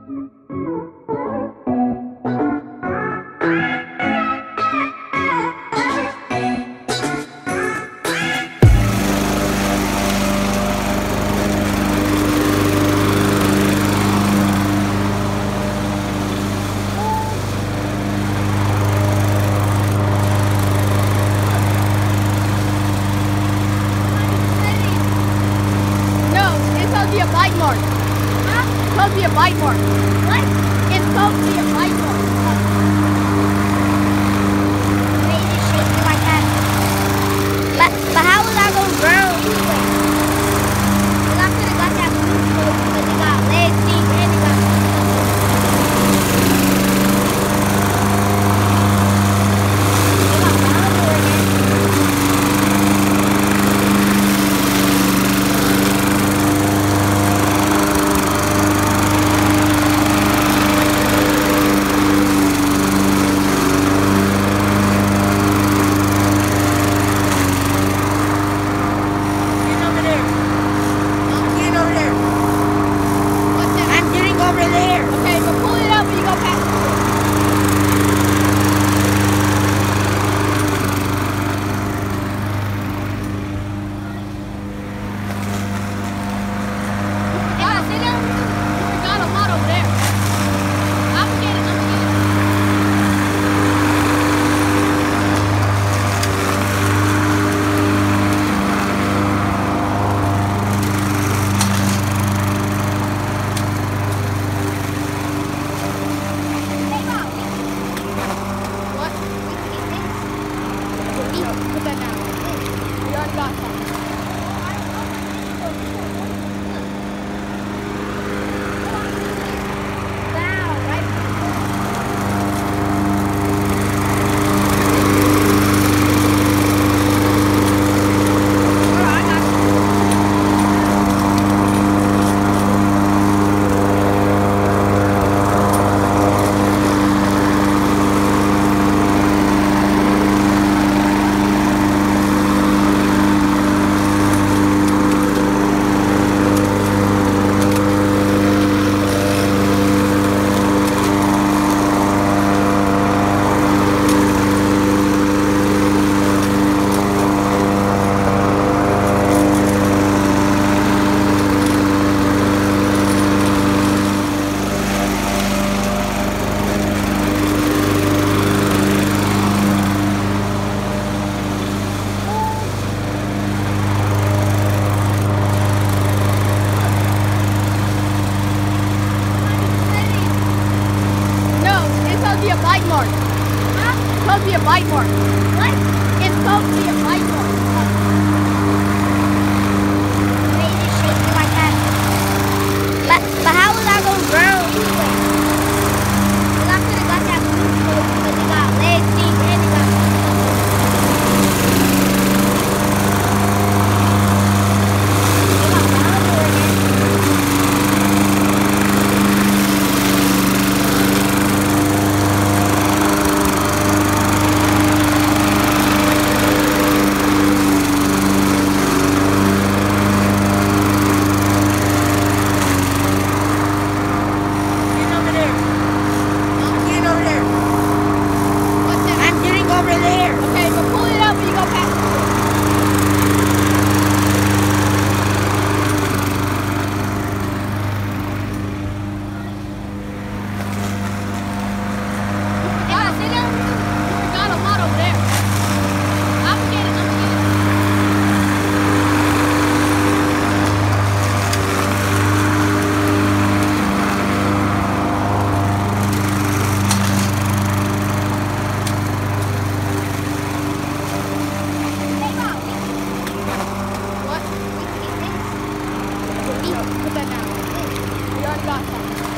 A bite mark. Huh? It's supposed to be a bite mark. What? It's supposed to be a bite mark. They just shake me like that. But how was I gonna drown anyway? Cause I could have got that blue coat because it got legs, feet, and it got bite mark. Huh? It's supposed to be a bite mark. What? It's supposed to be a bite mark. They just shake me like that. But how was I gonna drown anyway? Cause I could have got that blue coat because it got legs, feet, and it got Put that down. We already got some.